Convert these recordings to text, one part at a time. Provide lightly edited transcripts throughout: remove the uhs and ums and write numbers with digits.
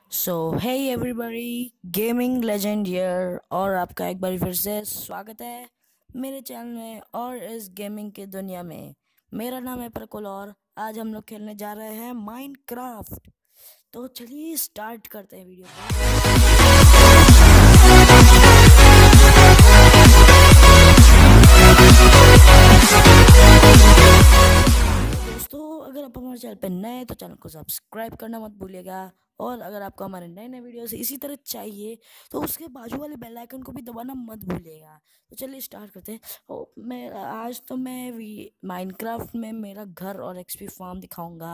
So hey everybody, gaming legend here और आपका एक बार फिर से स्वागत है मेरे चैनल में और इस गेमिंग की दुनिया में। मेरा नाम है प्रकुल और आज हम लोग खेलने जा रहे हैं माइनक्राफ्ट। तो चलिए स्टार्ट करते हैं वीडियो को। दोस्तों, अगर आप हमारे चैनल पे नए हैं तो चैनल को सब्सक्राइब करना मत भूलिएगा। और अगर आपको हमारे नए नए वीडियोस इसी तरह चाहिए तो उसके बाजू वाले बेल आइकन को भी दबाना मत भूलिएगा। तो चलिए स्टार्ट करते हैं। मैं आज तो मैं माइनक्राफ्ट में मेरा घर और एक्सपी फार्म दिखाऊंगा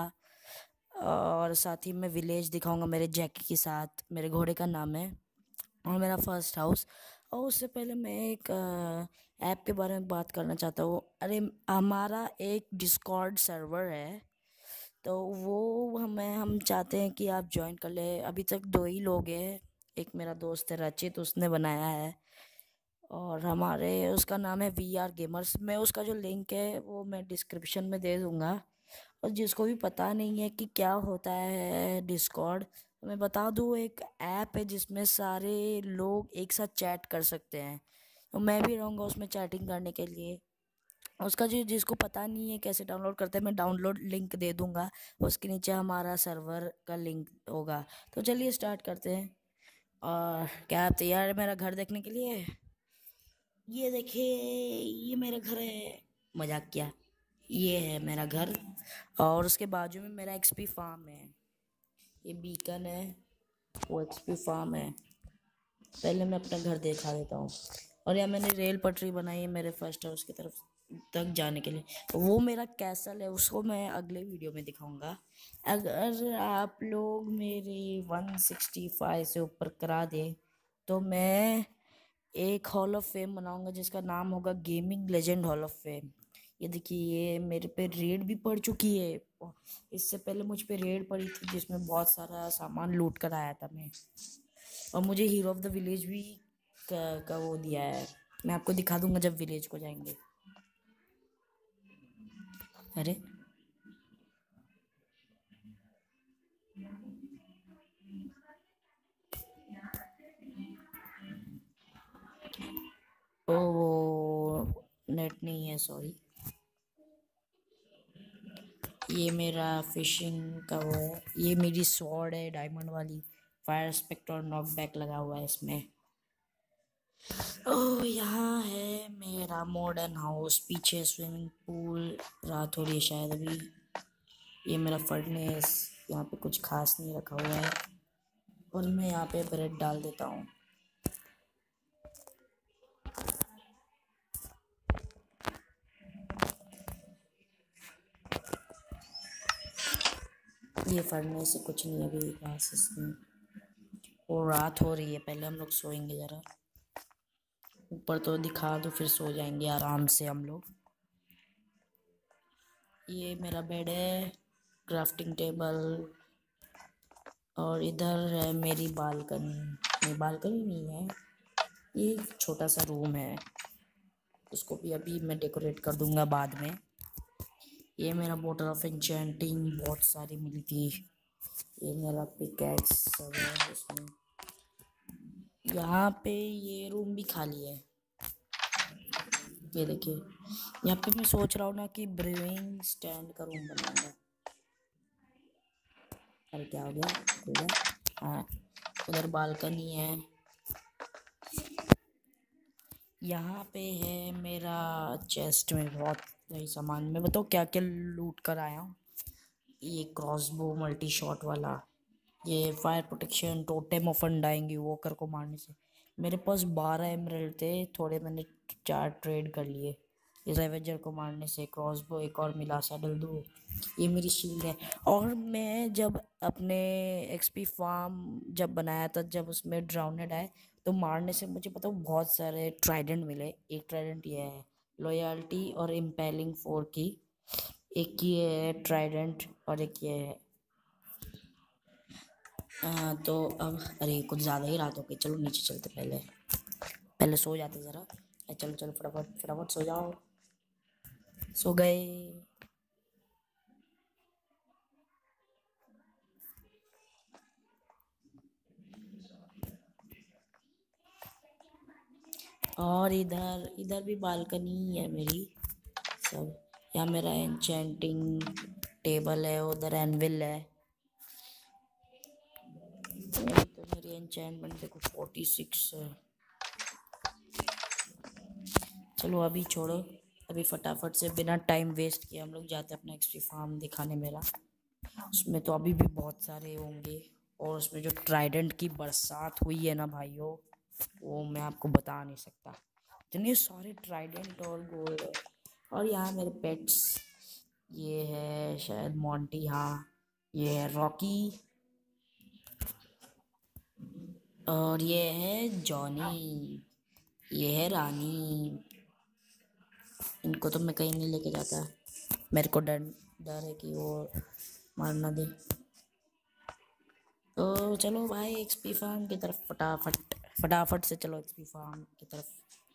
और साथ ही मैं विलेज दिखाऊंगा मेरे जैकी के साथ। मेरे घोड़े का नाम है और मेरा फर्स्ट हाउस। और उससे पहले मैं एक ऐप के बारे में बात करना चाहता हूँ। अरे, हमारा एक डिस्कॉर्ड सर्वर है, तो वो हम चाहते हैं कि आप ज्वाइन कर ले। अभी तक दो ही लोग हैं। एक मेरा दोस्त है रचित, उसने बनाया है, और हमारे उसका नाम है VR गेमर्स। मैं उसका जो लिंक है वो मैं डिस्क्रिप्शन में दे दूँगा। और जिसको भी पता नहीं है कि क्या होता है डिस्कॉर्ड, मैं बता दूँ, एक ऐप है जिसमें सारे लोग एक साथ चैट कर सकते हैं। तो मैं भी रहूँगा उसमें चैटिंग करने के लिए। उसका जो जिसको पता नहीं है कैसे डाउनलोड करते हैं, मैं डाउनलोड लिंक दे दूँगा। उसके नीचे हमारा सर्वर का लिंक होगा। तो चलिए स्टार्ट करते हैं। और क्या आप तैयार है मेरा घर देखने के लिए? ये देखिए, ये मेरा घर है। मजाक किया। ये है मेरा घर और उसके बाजू में मेरा एक्सपी फार्म है। ये बीकन है, वो एक्सपी फार्म है। पहले मैं अपना घर दिखा देता हूँ। और यहाँ मैंने रेल पटरी बनाई है मेरे फर्स्ट हाउस की तरफ तक जाने के लिए। वो मेरा कैसल है, उसको मैं अगले वीडियो में दिखाऊंगा। अगर आप लोग मेरे 165 से ऊपर करा दे तो मैं एक हॉल ऑफ फेम बनाऊंगा जिसका नाम होगा gaming legend hall of fame. ये देखिए, ये मेरे पे रेड भी पड़ चुकी है। इससे पहले मुझ पे रेड पड़ी थी जिसमें बहुत सारा सामान लूट कर आया था मैं। और मुझे हीरो ऑफ द विलेज भी का वो दिया है। मैं आपको दिखा दूंगा जब विलेज को जाएंगे। अरे, ओ वो नेट नहीं है, सॉरी। ये मेरा फिशिंग का वो है। ये मेरी स्वॉर्ड है डायमंड वाली। फायर स्पेक्टर और नॉकबैक लगा हुआ है इसमें। ओह, यहाँ है मेरा मॉडर्न हाउस। पीछे स्विमिंग पूल। रात हो रही है शायद अभी। ये मेरा फर्नेस। यहाँ पे कुछ खास नहीं रखा हुआ है और मैं यहाँ पे ब्रेड डाल देता हूँ। ये फर्नेस से कुछ नहीं अभी खास इसमें। और रात हो रही है, पहले हम लोग सोएंगे ज़रा। ऊपर तो दिखा दो, फिर सो जाएंगे आराम से हम लोग। ये मेरा बेड है, क्राफ्टिंग टेबल। और इधर है मेरी बालकनी। नहीं, बालकनी नहीं है, ये एक छोटा सा रूम है। उसको भी अभी मैं डेकोरेट कर दूंगा बाद में। ये मेरा बोटल ऑफ एन्चेंटिंग बहुत सारी मिली थी। ये मेरा पिकैक्स सब है इसमें। यहाँ पे ये रूम भी खाली है। ये देखिए, यहाँ पे मैं सोच रहा हूँ ना कि ब्रूइंग स्टैंड का रूम बनाऊंगा। अरे क्या हो गया, हो गया। हाँ, उधर बालकनी है। यहाँ पे है मेरा चेस्ट में बहुत सही सामान। मैं बताऊँ क्या क्या लूट कर आया हूँ। ये क्रॉसबो मल्टी शॉट वाला। ये fire protection, totem of undying walker को मारने से। मेरे पास 12 एमरल्ड थे, थोड़े मैंने 4 ट्रेड कर लिए। इस रेवेंजर को मारने से क्रॉसबो एक और मिला, सैडल 2। ये मेरी शील्ड है। और मैं जब अपने एक्सपी फार्म जब बनाया था, जब उसमें ड्राउनेड आए तो मारने से मुझे पता बहुत सारे ट्राइडेंट मिले। एक ट्राइडेंट ये है लॉयल्टी और इम्पेलिंग 4 की। एक ये है ट्राइडेंट और एक ये है। तो अब अरे कुछ ज़्यादा ही रात हो गई, चलो नीचे चलते। पहले पहले सो जाते ज़रा। चलो चलो, फटाफट फटाफट सो जाओ। सो गए। और इधर इधर भी बालकनी है मेरी सब। यहाँ मेरा एन्चेंटिंग टेबल है, उधर एनविल है। तो मेरी एन्चेंटमेंट देखो 46 है। चलो अभी छोड़ो, अभी फटाफट से बिना टाइम वेस्ट किए हम लोग जाते हैं अपना एक्सपी फार्म दिखाने मेरा। उसमें तो अभी भी बहुत सारे होंगे, और उसमें जो ट्राइडेंट की बरसात हुई है ना भाइयों, वो मैं आपको बता नहीं सकता। इतने सारे ट्राइडेंट और गोल्ड है। और यहाँ मेरे पेट्स, ये है शायद मॉन्टी, हाँ ये है रॉकी, और ये है जॉनी, ये है रानी। इनको तो मैं कहीं नहीं लेके जाता, मेरे को डर डर है कि वो मार ना दे। तो चलो भाई एक्सपी फार्म की तरफ फटाफट फटाफट से चलो एक्सपी फार्म की तरफ।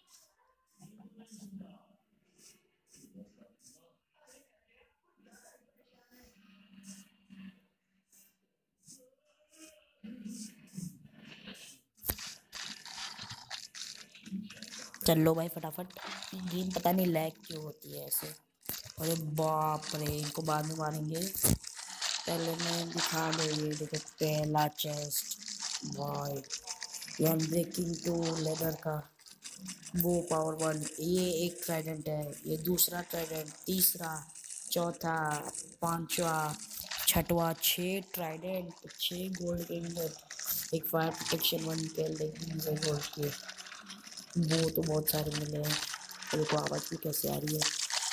चलो भाई फटाफट। गेम पता नहीं लैग क्यों होती है ऐसे। अरे बाप रे, इनको बाद में मारेंगे, पहले मैं दिखा दो। ये देखो पहला चेस्ट, भाई ये अनब्रेकिंग टू लेदर का वो पावर 1। ये एक ट्राइडेंट है, ये दूसरा ट्राइडेंट, तीसरा, चौथा, पांचवा, छठवा, 6 ट्राइडेंट, 6 गोल्ड के अंदर, एक फायर प्रोटेक्शन 1 पेल गोल्ड के। वो तो बहुत सारे मिले हैं। तो देखो आवाज़ भी कैसे आ रही है।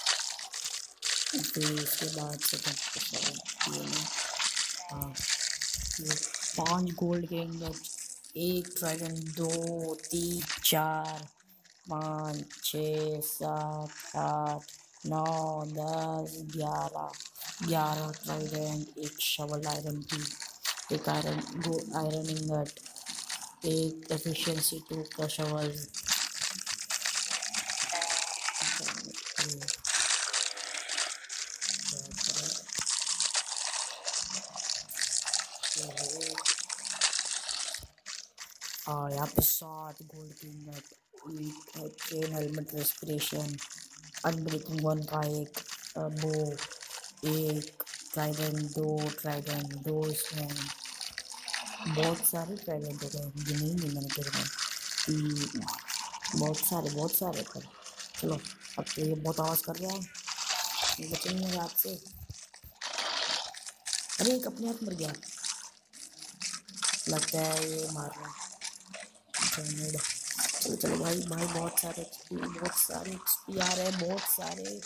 फिर इसके बाद सेकंड ये ना, हाँ ये 5 गोल्ड के अंदर, एक ट्राइडेंट, 2 3 4 5 6 7 8 9 10 11 ट्राइडेंट, एक शवल आयरन की, एक आयरन इंगट, एक एफिशिएंसी 2 का शवल। और यहाँ पे 7 गोल्ड की नट, एक चेन हेलमेट रेस्पिरेशन, अनब्रेकिंग 1 का एक बो, एक ट्राइडेंट, 2 ट्राइडेंट, 2 इसमें, बहुत सारे ट्राइडेंट हो गए, गिने नहीं मैंने तेरे में, तीन, बहुत सारे पर। चलो अब तो ये बहुत आवाज़ कर रहा है, बचेंगे रात से। अरे एक अपने आप मर गया, लगता है ये मार रहा है। चलो चलो भाई भाई, बहुत सारे एक्सपी, बहुत सारे एक्सपी आ रहे हैं, बहुत सारे।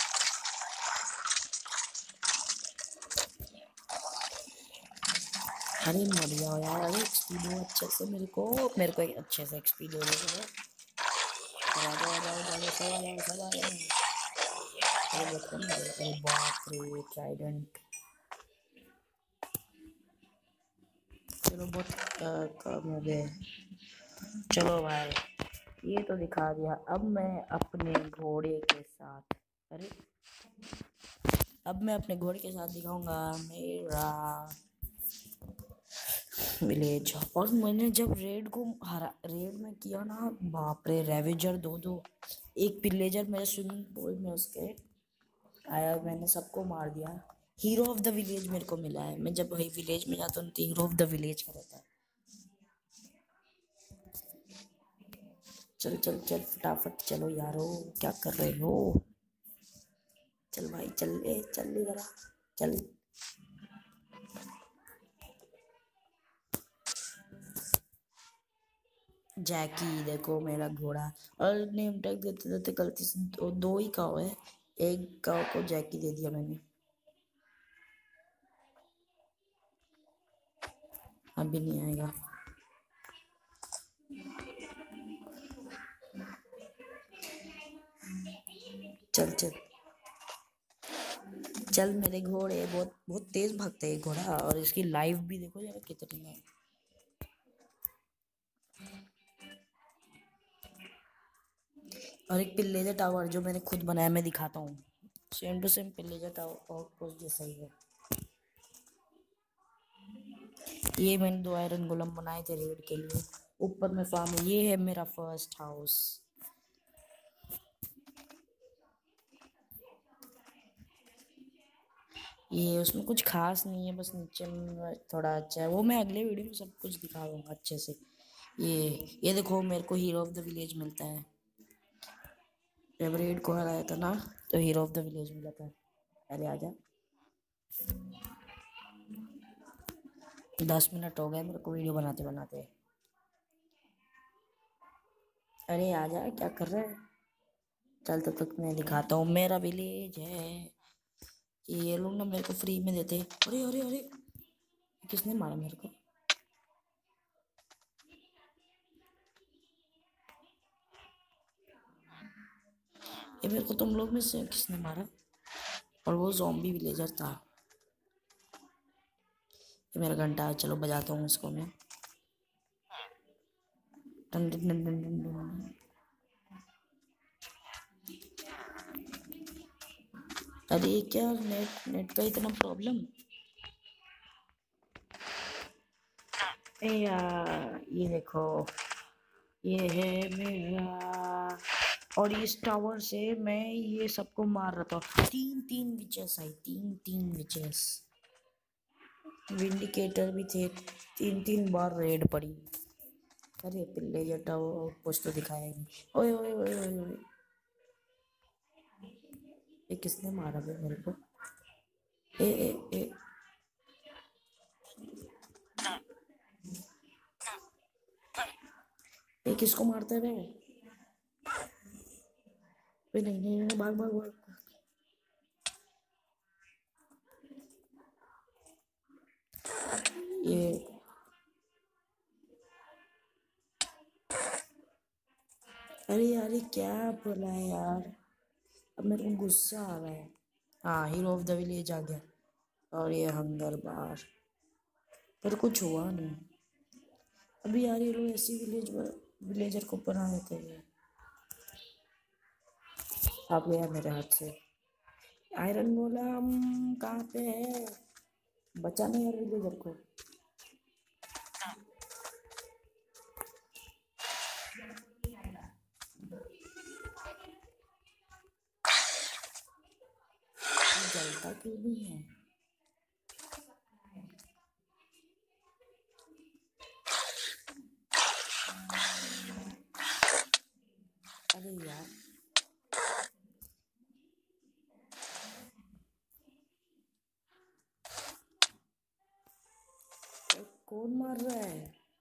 अरे मर जाओ यार, अरे एक्सपी दो अच्छे से मेरे को एक अच्छे से एक्सपी दो दो। आ जाओ आ जाओ आ जाओ, सब आ जाओ सब आ जाओ। अरे बहुत कम है, अरे बाप रे ट्राइडेंट। चलो बहुत कम हो गए। चलो भाई ये तो दिखा दिया, अब मैं अपने घोड़े के साथ, अरे अब मैं अपने घोड़े के साथ दिखाऊंगा मेरा विलेज। और मैंने जब रेड में किया ना, बाप रे, रेवेजर दो दो, एक विलेजर मेरे स्विमिंग पूल में उसके आया, मैंने सबको मार दिया। हीरो ऑफ द विलेज मेरे को मिला है, मैं जब वही विलेज में जाता हूँ तो हीरो ऑफ द विलेज का रहता है। चल चल चल फटाफट चलो यारो, क्या कर रहे हो। चल भाई चल, ए चल जरा चल। जैकी देखो मेरा घोड़ा। और नेम टैग देते देते गलती से दो ही काव है, एक काव को जैकी दे दिया मैंने। अभी नहीं आएगा। चल चल चल, मेरे घोड़े बहुत बहुत तेज भागते हैं घोड़ा, और इसकी लाइफ भी देखो जरा कितनी है। और एक पिल्लेजर टावर जो मैंने खुद बनाया, मैं दिखाता हूँ, same to same pillager tower और कुछ जैसा ही है। ये मैंने 2 आयरन गोलम बनाए थे रेड के लिए। ऊपर में फार्म, ये है मेरा फर्स्ट हाउस। ये उसमें कुछ खास नहीं है, बस नीचे में थोड़ा अच्छा है। वो मैं अगले वीडियो में सब कुछ दिखा दूंगा अच्छे से। ये देखो मेरे को हीरो ऑफ द विलेज मिलता है। जब रेड को हराया था ना तो हीरो ऑफ द विलेज मिला था। अरे आजा, 10 मिनट हो गए मेरे को वीडियो बनाते बनाते। अरे आजा, क्या कर रहा है? चल तब तक मैं दिखाता हूँ मेरा विलेज है। ये लोग ना मेरे को फ्री में देते। अरे अरे अरे, किसने मारा मेरे को? ये मेरे को तुम लोग में से किसने मारा? और वो ज़ॉम्बी विलेजर था। ये मेरा घंटा है, चलो बजाता हूँ इसको मैं। टन टन टन टन टन टन। अरे क्या नेट नेट का इतना प्रॉब्लम? ए यार ये देखो, ये है मेरा। और इस टावर से मैं ये सबको मार रहा था। 3 3 विचेस आई, 3 3 विचेस। विंडिकेटर भी थे। 3 3 बार रेड पड़ी। अरे पिल्ले जटा वो कुछ तो दिखाया नहीं। ओए ओए ओए ओए ओए, ये किसने मारा बे मेरे को? ए ए ए, ये किसको मारता है बे? बे नहीं नहीं नहीं, भाग भाग भाग। ये अरे यार ये क्या बोला है यार? अब मेरे को गुस्सा आ रहा है। हाँ, हीरो ऑफ द विलेज आ गया। और ये हंगर बार, पर कुछ हुआ नहीं अभी यार। ये लोग ऐसी विलेजर को बना देते हैं। आप गया मेरे हाथ से। आयरन गोलम कहाँ पे है? बचाना यार विलेजर को। ये जलता क्यों नहीं है? अरे यार, कौन मार रहा है?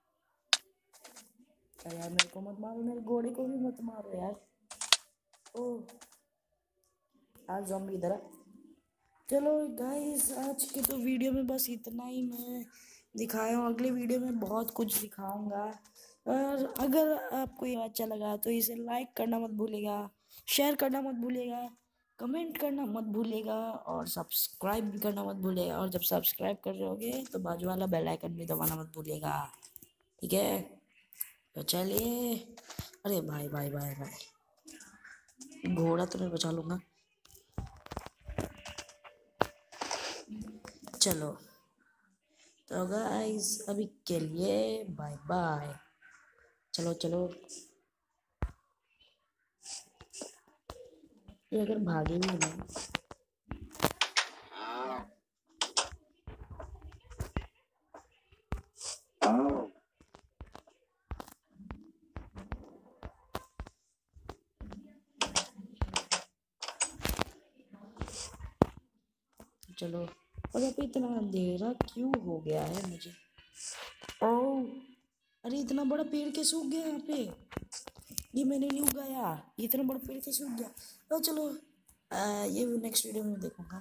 अरे यार मेरे को मत मारो, मेरे घोड़े को भी मत मारो यार। ओह, आज ज़ॉम्बी इधर आ। चलो गाइस, आज के तो वीडियो में बस इतना ही मैं दिखाया हूँ। अगले वीडियो में बहुत कुछ दिखाऊंगा। और अगर आपको ये अच्छा लगा तो इसे लाइक करना मत भूलिएगा, शेयर करना मत भूलिएगा, कमेंट करना मत भूलिएगा, और सब्सक्राइब भी करना मत भूलिएगा। और जब सब्सक्राइब कर रहे होगे तो बाजू वाला बेल आइकन भी दबाना मत भूलिएगा। ठीक है, तो चलिए। अरे भाई भाई भाई भाई, घोड़ा तो मैं बचा लूंगा। चलो तो गाइस, अभी के लिए बाय बाय। चलो चलो, ये अगर भागे भी ना। चलो, और यहाँ पे इतना अंधेरा क्यों हो गया है मुझे? ओह, अरे इतना बड़ा पेड़ कैसे उग गया यहाँ पे? ये मैंने नहीं उगाया, ये इतना बड़ा पेड़ कैसे उग गया? तो चलो, ये नेक्स्ट वीडियो में देखूंगा।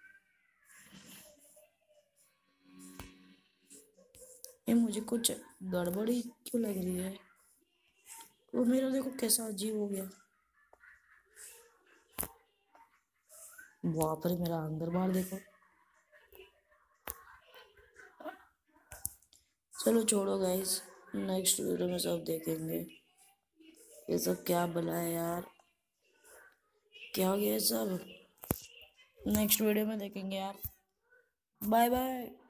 ये मुझे कुछ गड़बड़ी क्यों लग रही है? वो मेरा देखो कैसा अजीब हो गया। वहां पर मेरा अंदर बाहर देखो। चलो छोड़ो गाइस, नेक्स्ट वीडियो में सब देखेंगे। ये सब क्या भला है यार? क्या हो गया ये सब? नेक्स्ट वीडियो में देखेंगे यार। Bye bye.